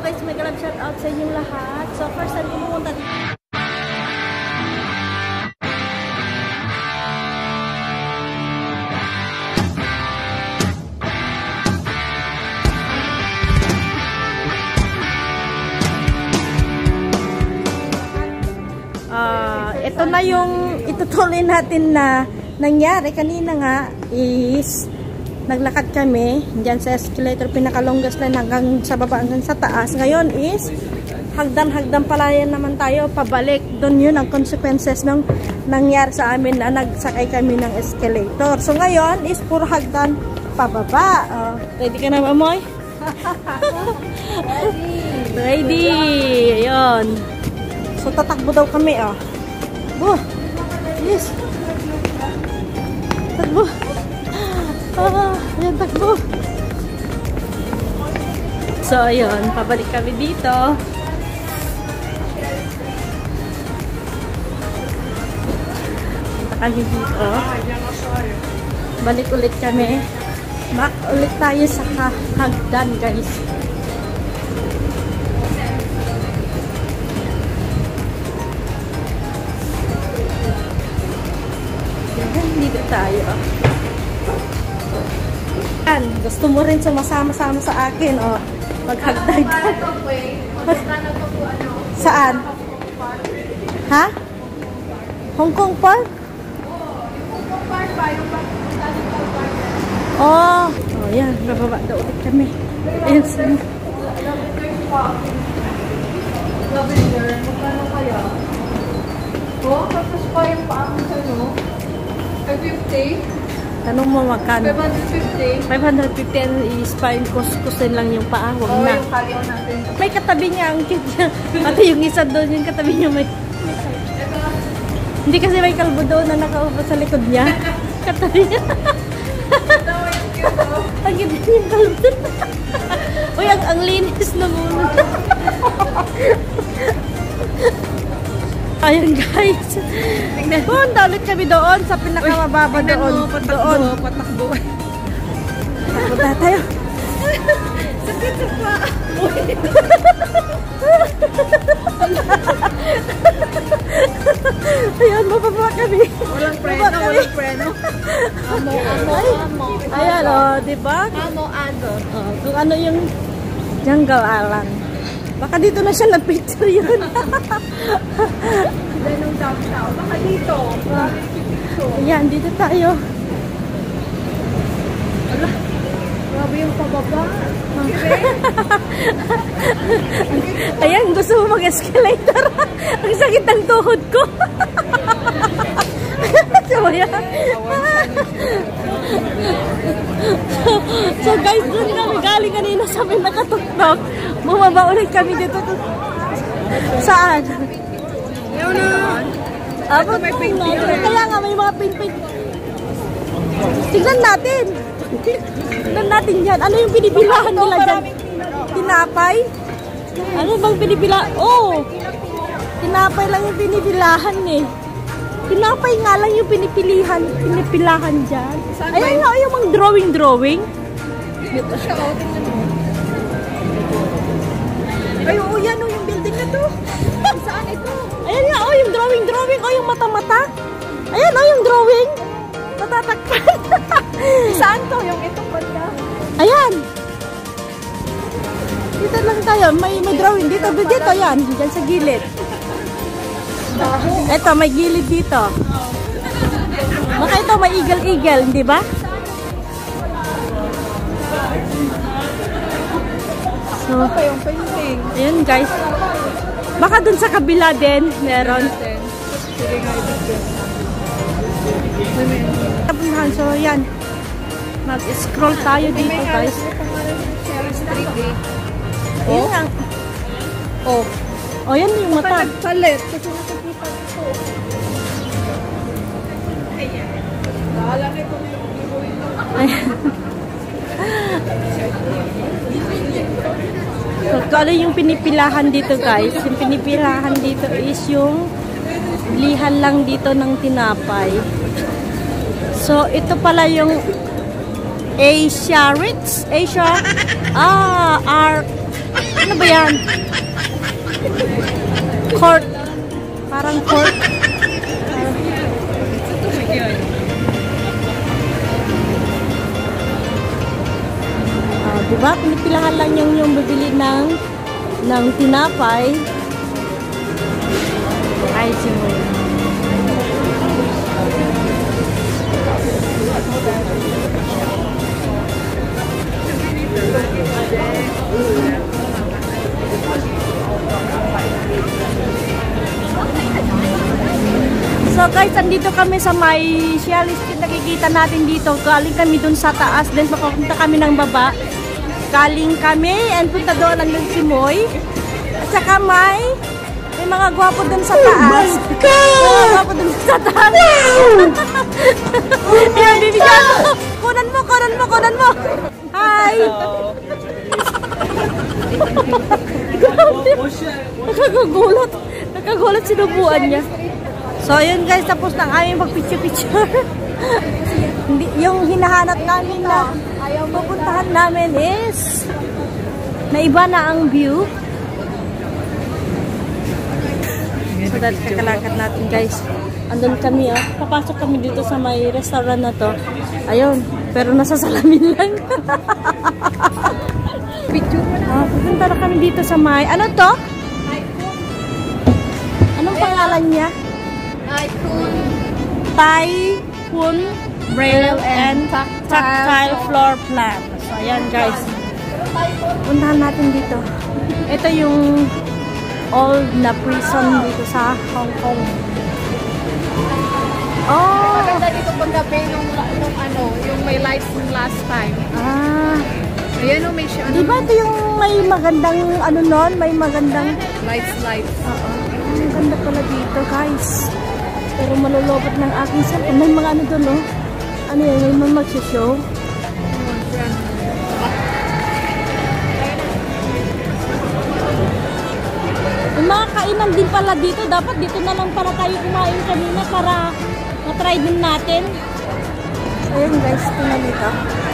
guys, may galab shout out sa inyong lahat. So first time pumunta dito. Ito na yung itutuloy natin na nangyari kanina nga is naglakad kami dyan sa escalator, pinakalonggas na hanggang sa baba hanggang sa taas. Ngayon is hagdan palayan naman tayo pabalik. Doon yun ang consequences ng nangyari sa amin na nagsakay kami ng escalator. So ngayon is puro hagdan pababa. Ready ka na, Mamoy? Ready. Ayun. So tatakbo daw kami, yes. Takbo. Ayan, takbo. So, ayun. Pabalik kami dito. Punta kami dito. Balik ulit kami. Back ulit tayo sa hagdan, guys. Dito tayo. Gusto mo rin sumasama-sama sa akin, maghagdag. Saan? Ha? Hong Kong Park? Yan. Bababa daw ulit kami. Ayan sila. Lavender, magkano kaya? Tapos pa yung paang sa'yo. 550? Tanong mo magkano? 550. 550 is fine. Kusin lang yung paa. Huwag na. Yung kaliw natin. May katabi niya. Ang cute niya. Pati yung isa doon, yung katabi niya may... Hindi kasi may kalbo doon na nakaupo sa likod niya. Katabi niya. Ang cute niya yung kalbo. Uy, ang linis na muna. Ayun guys. Tingnan mo, dalit kami doon sa pinakamababa doon. Doon. Patakbo. Punta tayo. Sakit sa pa. Ayun, mababa kami. Walang preno, walang preno. Amo. Ayan, diba? Amo. Kung ano yung Jungle Island. Baka dito na siya nag-picture yun. Ganong downtown. Baka dito. Ayan, dito tayo. Ala, grabe yung pababa. Ayan, gusto mo mag-escalator. Ang sakit ng tuhod ko. So, yan. So guys, doon kami galing kanina sa may nakatuktok. Bumaba ulit kami dito. Saan? Ayaw na. May pink-pink. Kaya nga may mga pink-pink. Tignan natin. Tignan natin yan. Ano yung binibilahan nila dyan? Tinapay? Ano bang binibilahan? Tinapay lang yung binibilahan eh. Tinapay nga lang yung pinipilahan dyan. Ayan nga, yung mga drawing. Dito siya, tingnan mo. Ay, yan yung building na to. Saan ito? Ayan nga, yung drawing. Yung mata-mata. Ayan, yung drawing. Natatakpan. Saan to? Yung itong banda? Ayan. Dito lang tayo. May drawing dito. Dito, yan. Diyan sa gilid. Ito, may gilid dito. Baka ito, may eagle, hindi ba? So, yung painting. ayun guys. Baka dun sa kabila din, meron. Sige nga, ibig. So, yan. Mag-scroll tayo dito, guys. Ayun nga. Yan yung mata. Palit. Kasi nakikita ko. Ayan. Alam ko na yung giveaway ito. So, ano yung pinipilahan dito, guys? Yung pinipilahan dito is yung lihan lang dito ng tinapay. So, ito pala yung Asia Ritz. Ano ba yan? Court. Parang court. Diba? Pinipilahan lang yung bibili ng tinapay. Ay, simoy. So guys, andito kami sa may Shell Street. Nakikita natin dito. Galing kami dun sa taas. Then papunta kami ng baba. Galing kami and punta doon ang Simoy. At saka may mga gwapo dun sa taas. Oh my God! Mga gwapo dun sa taas. Yan, bibigyan mo. Kunan mo. Hi! Nakagulat sinubuan niya. So, yun guys, tapos na aming mag-picture-picture. Yung hinahanap namin na pupuntahan namin is naiba na ang view. So, dahil kakalakad natin guys. Andun kami papasok kami dito sa may restaurant na to. Ayun, pero nasa salamin lang. Pupunta na kami dito sa may, ano to? Anong pangalan niya? Typhoon Braille and Tactile Floor Plan. So, ayan guys. Puntahan natin dito. Ito yung old na prison dito sa Hong Kong. Oh! Maganda dito paggabi yung may lights ng last time. Ayan o, may siya. Diba ito yung may magandang, may magandang lights. Oo. Ang ganda pala dito guys. Pero malulobot ng aking cellphone. May mga doon, no? Ano yan? May mga magsishow. May mga kainan din pala dito. Dapat dito na lang para tayo kumain kanina para matry din natin. Ayan guys, ito na dito.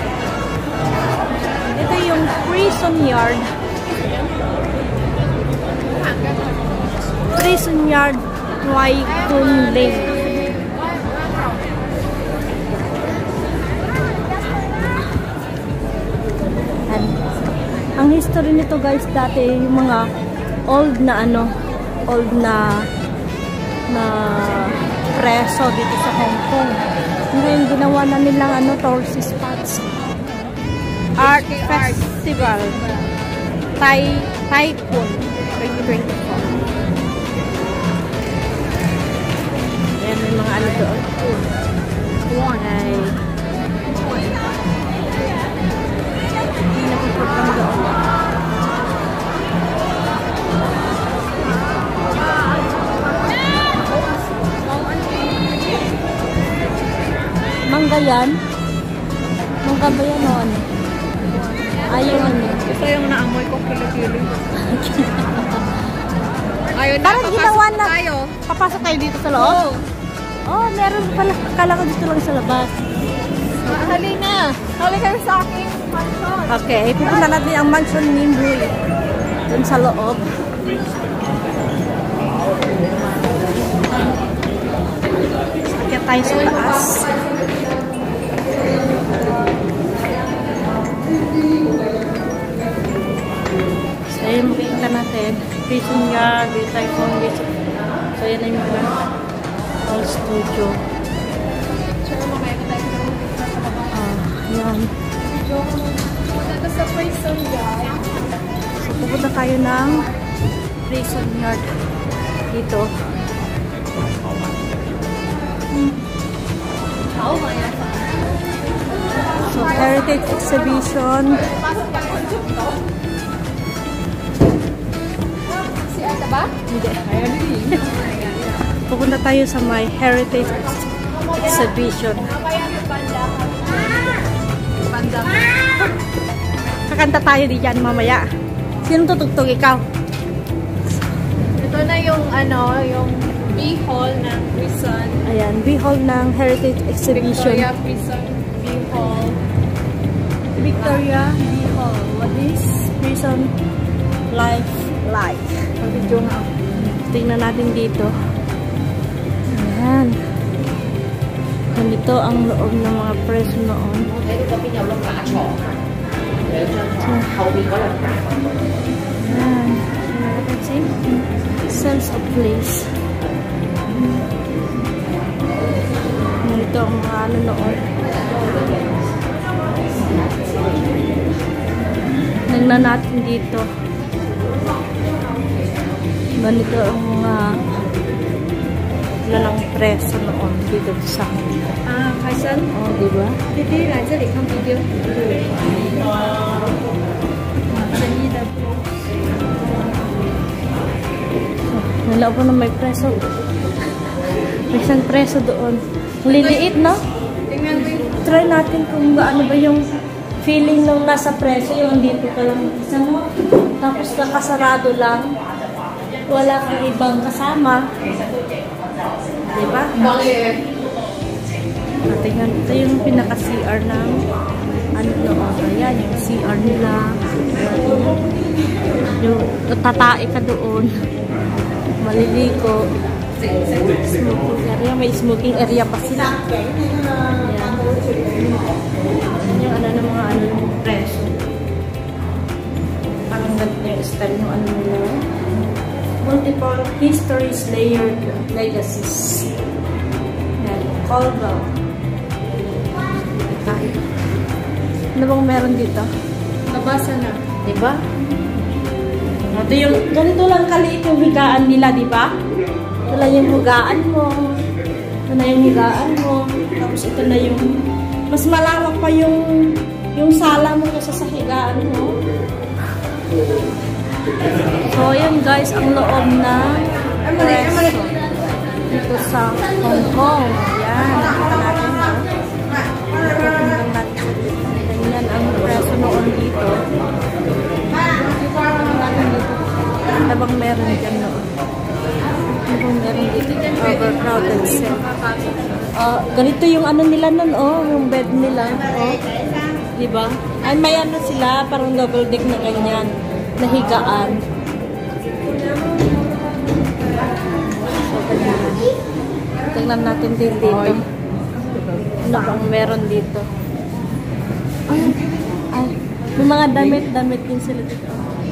Ito yung prison yard. Prison yard. Wai Kun Lane. Ang history nito guys, dati yung mga old na preso dito sa Hong Kong. Ngayon ginawa na nilang tourist spots. Art Festival. Typhoon 2024. Ayan, may mga doon. Ay. Hindi napupunta doon. Mangga yan? Mangga ba yan o ano? Ayaw ano? Ito yung naamoy ko kilo-kilo. Ayun na, parang ginawa na tayo. Papasok tayo dito sa loob? Oh, meron pala. Akala ko dito lang sa labas. Halina. Halina kayo sa aking mansion. Okay, pupunta natin ang mansion ni Mbuy. Dun sa loob. Sakya tayo sa taas. So, yun makikita natin. Prison yard, typhoon, so yan na yung all studio. Yan. Punta sa prison yard. So, pupunta tayo ng prison yard dito. So, heritage exhibition. Si Ata ba? Hindi. Pupunta tayo sa my heritage exhibition. Kakanta tayo diyan mamaya. Sino tutugtog, ikaw? Ito na yung yung B-Hall ng prison. Ayan, B-Hall ng heritage exhibition. Victoria Prison B-Hall. Victoria B-Hall. What is prison Life. Video nga. Tingnan natin dito. Ayan. Ganito ang loob ng mga preso noon. Ayan. Sense of place. Ganito ang mga ano noon. Tingnan natin dito. Ganito ang mga lalang preso noon dito sa akin. Kaisan? Oh, diba? Didi,来这里看 video. Wala po na may preso. May isang preso doon. Liliit, no? Tingnan mo yung Try natin kung ano ba yung feeling nung nasa preso, yung dito ka lang isa mo. Tapos nakasarado lang. Wala kang ibang kasama. Diba? Tingnan, ito yung pinaka-CR ng ano doon. Ayan, yung CR nila. Yung tatae ka doon. Maliliko. Smoking area. May smoking area pa sila. Ayan. Yung ano ng mga ano ng preso. Parang ganito yung style ng ano nila. Multiple histories, layered legacies. Ayan. Colville. Ano bang meron dito? nabasa na. Diba? Ito yung, ganito lang kaliit yung higaan nila, diba? Ito lang yung higaan mo. Ito na yung higaan mo. Tapos ito na yung, mas malawak pa yung sala mo kasi sa higaan mo. So, yun guys, ang loob na preso dito sa Hong Kong. Yan, nakita natin ha. Ganyan ang preso noon dito. Ano bang meron dyan noon? Ano bang meron dito? Overcrowded set. Ganito yung ano nila noon, oh, yung bed nila. Oh. Diba? Ay, may ano sila, parang double deck na ganyan. Nahigaan. So, ganyan. Tingnan natin din dito. Ano bang meron dito? Ay, may mga damit din sila dito.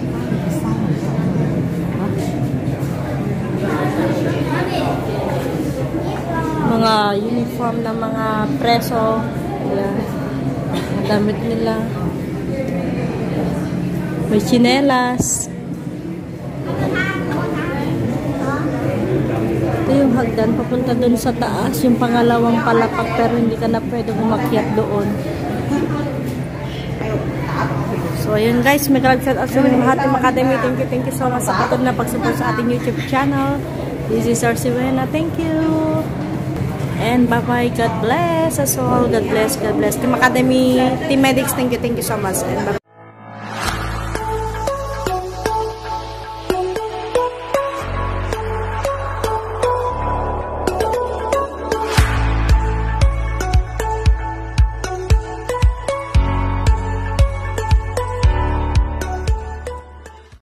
Mga uniform ng mga preso. Ayan. Damit nila. May tsinelas. Ito yung hagdan papunta dun sa taas, yung pangalawang palapag, pero hindi ka na pwede umakyat doon. So ayun guys, may kalagsan at sumin ng Hatim Academy. Thank you so much sa patuloy na pag-support sa ating YouTube channel. This is Arsiwena. Thank you. And bye-bye. God bless us all. God bless. Team Academy, Team Medics, thank you so much. And bye-bye.